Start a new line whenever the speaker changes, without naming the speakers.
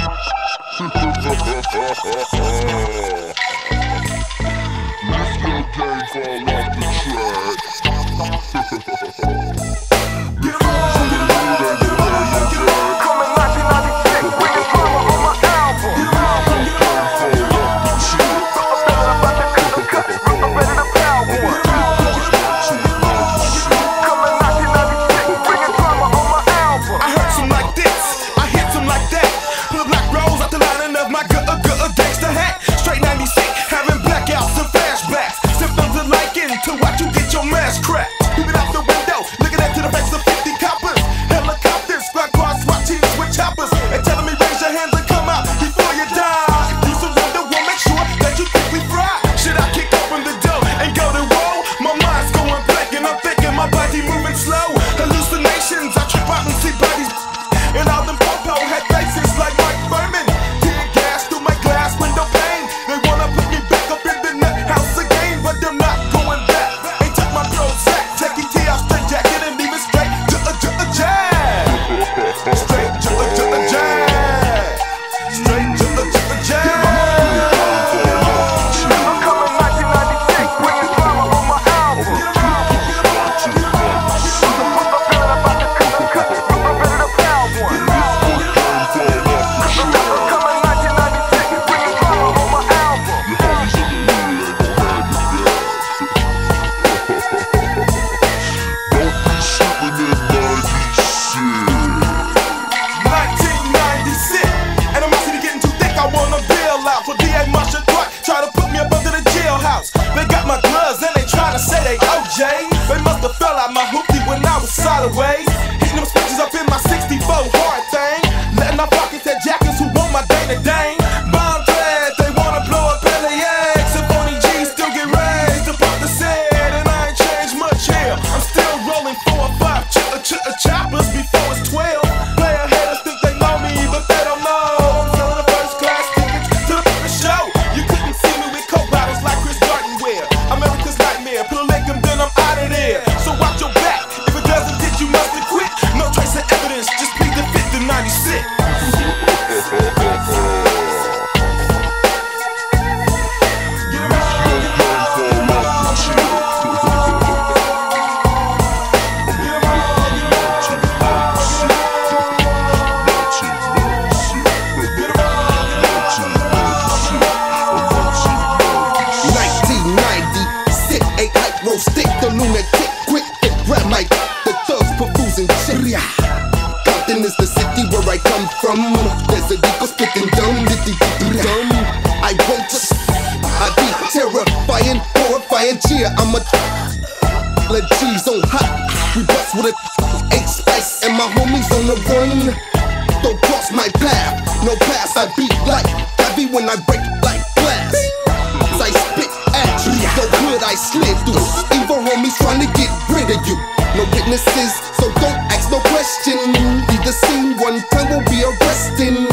Fall off the track.
There's a deco spitting dumb, dumb. I won't just, I be terrifying, horrifying, cheer. I'm a let cheese on hot. We bust with a H-Spice and my homies on the run. Don't cross my path, no pass. I beat like heavy when I break like glass. I spit at you, so good I slid through. Evil homies trying to get rid of you. No witnesses, so don't ask no question. Be the scene, one time we'll be arresting.